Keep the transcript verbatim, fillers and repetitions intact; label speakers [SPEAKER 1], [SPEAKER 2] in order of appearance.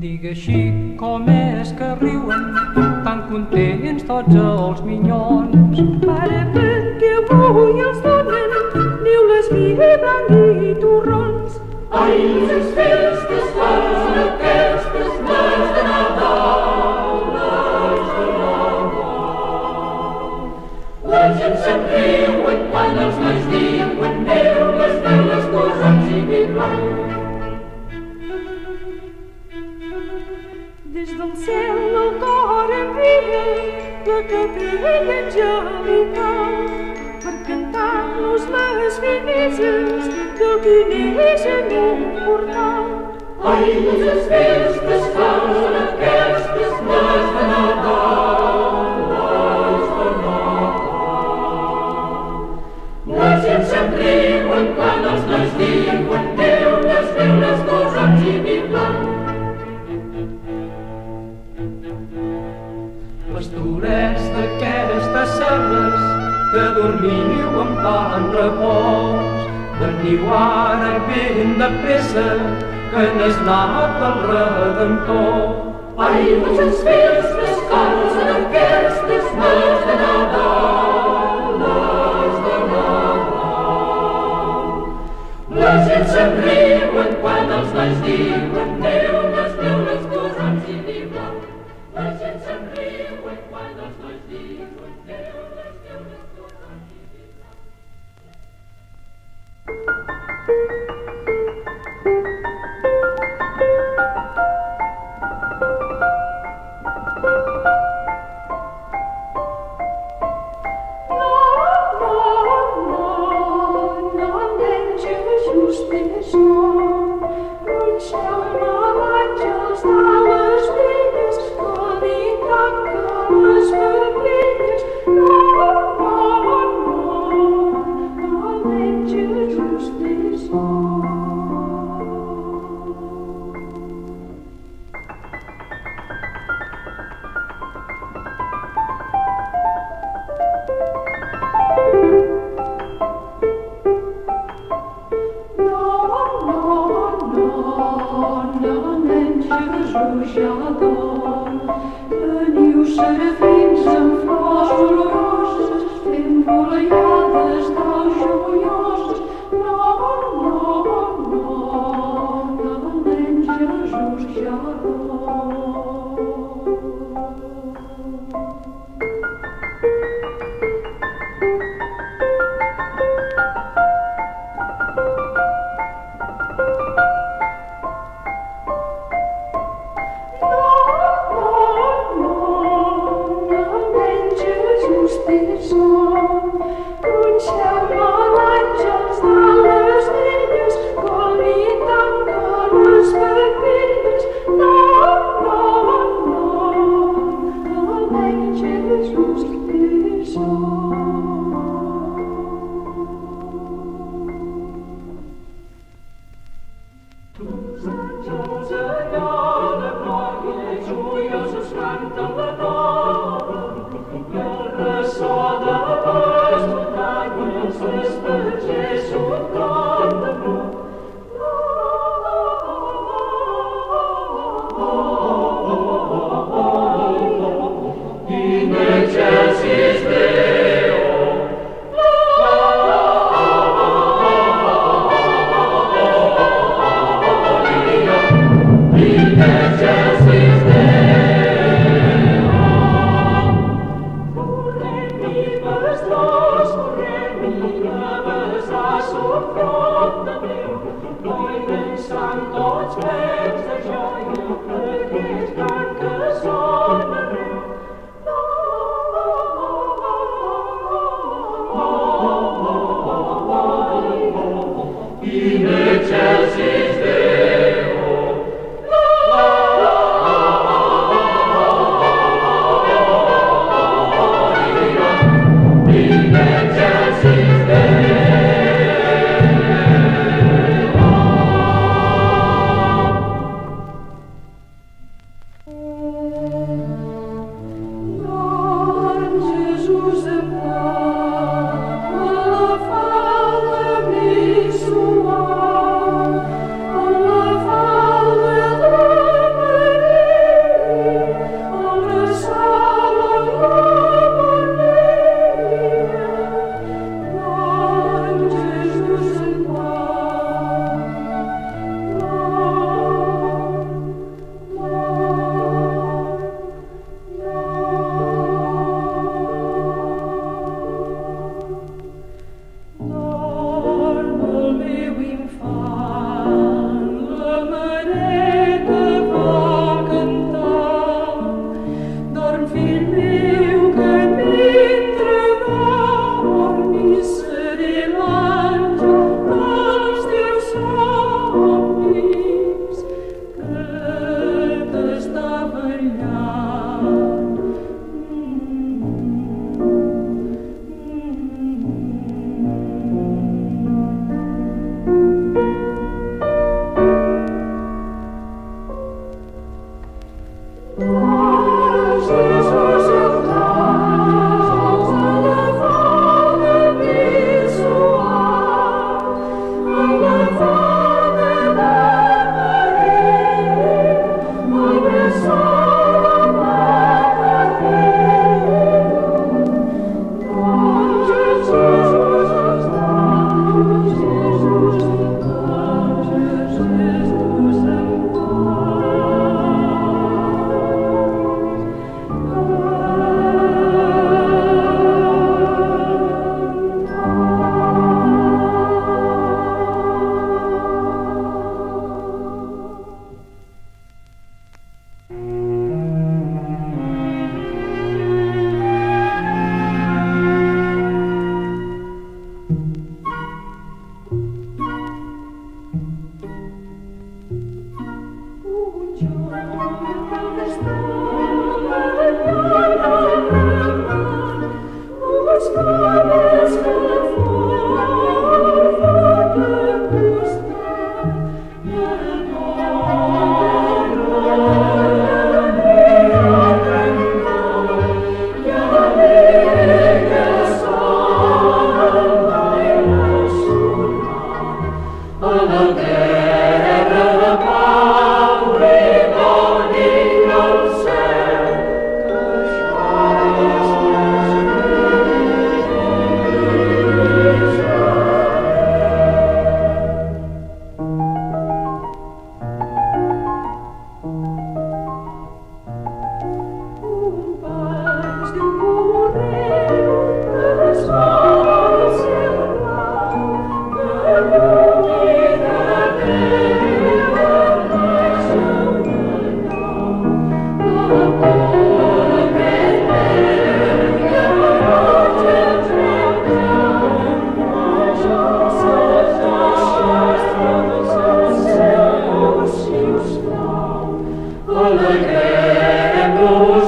[SPEAKER 1] Digue així com és que riuen tan contents tots els minyons.
[SPEAKER 2] Pare, perquè avui els donen niules vi blanc i torrons.
[SPEAKER 3] Ai, les festes fan aquestes les de Nadal, les de Nadal. La gent se'n riuen quan els nois diuen neules, neules, torrons i vi blanc.
[SPEAKER 2] Des del cel el cor envia la capella angelical per cantar-nos les fineses del que neix en un portal.
[SPEAKER 3] Ai, les festes fan aquestes les de Nadal, les de Nadal. La gent se'n riuen quan els nois diuen neules, neules, torrons i vi blanc.
[SPEAKER 1] Pastures d'aquestes serres que dormiu en plan repòs, veniu ara ben de pressa que n'és nat el Redemptor.
[SPEAKER 3] Ai, les festes fan aquestes les de Nadal, les de Nadal. La gent se'n riuen quan els nois diuen neules, neules, torrons i vi blanc. La gent se'n riuen quan els nois diuen neules, neules, torrons i vi blanc. Alleluia. Fem-nos